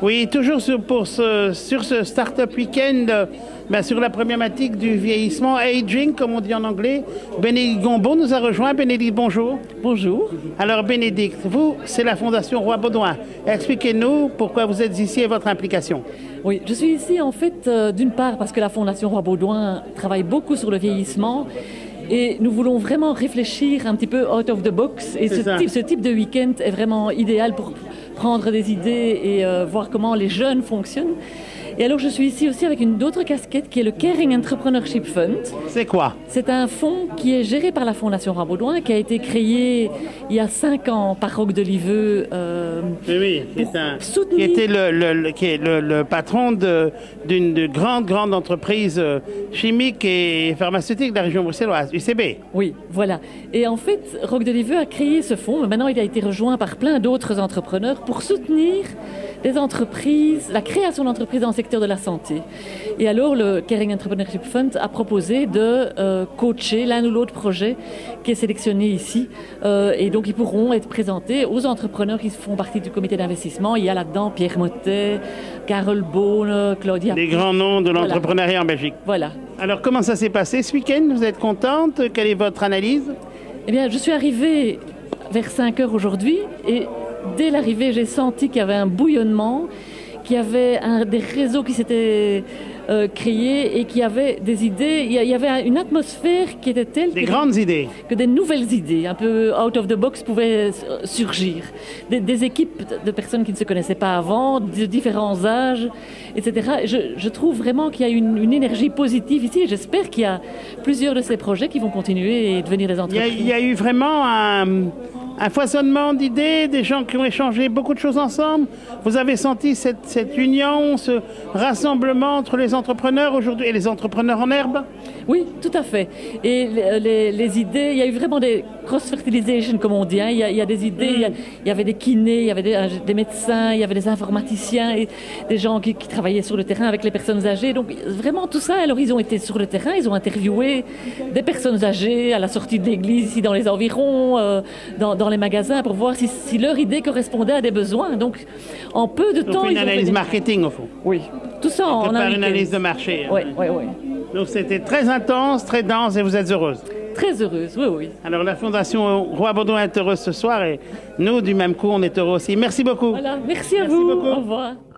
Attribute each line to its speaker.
Speaker 1: Oui, toujours sur ce Startup Weekend, sur la problématique du vieillissement, aging, comme on dit en anglais. Bénédicte Gombaud nous a rejoint. Bénédicte, bonjour.
Speaker 2: Bonjour.
Speaker 1: Alors Bénédicte, vous, c'est la Fondation Roi Baudouin. Expliquez-nous pourquoi vous êtes ici et votre implication.
Speaker 2: Oui, je suis ici en fait d'une part parce que la Fondation Roi Baudouin travaille beaucoup sur le vieillissement. Et nous voulons vraiment réfléchir un petit peu out of the box. Et ce type de week-end est vraiment idéal pour prendre des idées et voir comment les jeunes fonctionnent. Et alors je suis ici aussi avec une autre casquette qui est le Caring Entrepreneurship Fund.
Speaker 1: C'est quoi?
Speaker 2: C'est un fonds qui est géré par la Fondation Roi Baudouin, qui a été créé il y a 5 ans par Roch Deliveux.
Speaker 1: Qui était le patron d'une grande entreprise chimique et pharmaceutique de la région bruxelloise, UCB.
Speaker 2: Oui, voilà. Et en fait, Roch Deliveux a créé ce fonds. Maintenant, il a été rejoint par plein d'autres entrepreneurs pour soutenir des entreprises, la création d'entreprises dans le secteur de la santé. Et alors, le Caring Entrepreneurship Fund a proposé de coacher l'un ou l'autre projet qui est sélectionné ici. Et donc, ils pourront être présentés aux entrepreneurs qui font partie du comité d'investissement. Il y a là-dedans Pierre Mottet, Carole Beaune, Claudia.
Speaker 1: Des grands noms de l'entrepreneuriat en Belgique.
Speaker 2: Voilà.
Speaker 1: Alors, comment ça s'est passé ce week-end? Vous êtes contente? Quelle est votre analyse?
Speaker 2: Eh bien, je suis arrivée vers 5 heures aujourd'hui et dès l'arrivée, j'ai senti qu'il y avait un bouillonnement, qu'il y avait des réseaux qui s'étaient créés et qu'il y avait des idées. Il y avait une atmosphère qui était telle que des nouvelles idées, un peu out of the box, pouvaient surgir. Des équipes de personnes qui ne se connaissaient pas avant, de différents âges, etc. Je trouve vraiment qu'il y a une énergie positive ici et j'espère qu'il y a plusieurs de ces projets qui vont continuer et devenir des entreprises.
Speaker 1: Il y a eu vraiment un foisonnement d'idées, des gens qui ont échangé beaucoup de choses ensemble. Vous avez senti cette union, ce rassemblement entre les entrepreneurs aujourd'hui et les entrepreneurs en herbe?
Speaker 2: Oui, tout à fait. Et les idées, il y a eu vraiment des cross-fertilisation, comme on dit. Hein. Il y a des idées, il y avait des kinés, il y avait des médecins, il y avait des informaticiens, et des gens qui travaillaient sur le terrain avec les personnes âgées. Donc vraiment tout ça, alors ils ont été sur le terrain, ils ont interviewé des personnes âgées à la sortie de l'église, ici dans les environs, dans les magasins, pour voir si leur idée correspondait à des besoins. Donc en peu de temps...
Speaker 1: Une analyse marketing au fond.
Speaker 2: Oui, tout ça en
Speaker 1: faire une analyse de marché.
Speaker 2: Oui.
Speaker 1: Donc c'était très intense, très dense et vous êtes heureuse?
Speaker 2: Très heureuse, oui.
Speaker 1: Alors la Fondation Roi Baudouin est heureuse ce soir et nous, du même coup, on est heureux aussi. Merci beaucoup.
Speaker 2: Voilà, merci à vous. Beaucoup. Au revoir.